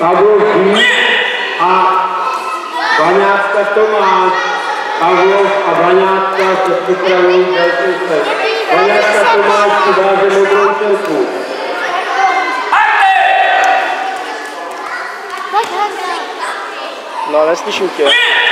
Pavlov a Vaňátka Tomáš. Pavlov a Vaňátka se připravují další set. Vaňátka Tomáš přiváže modrou čerku. No, neslyším tě.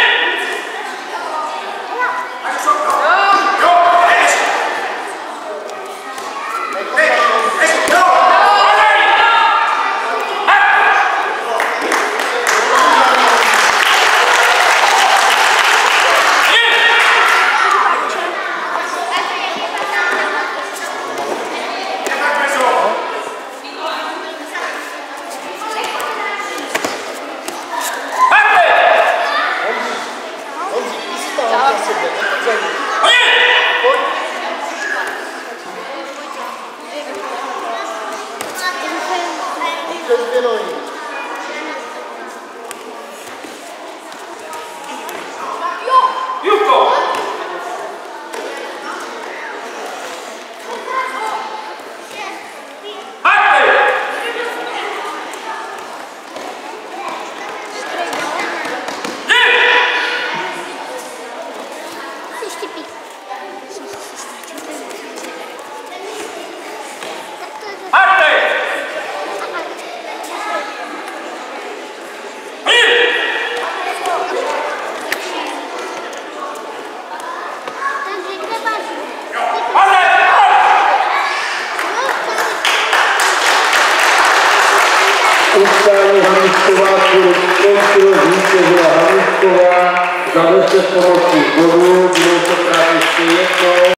Utkání Haníčková, kterou skončil vítězila Haníčková za 10 pomocí bodů, budou to právě ještě jednou.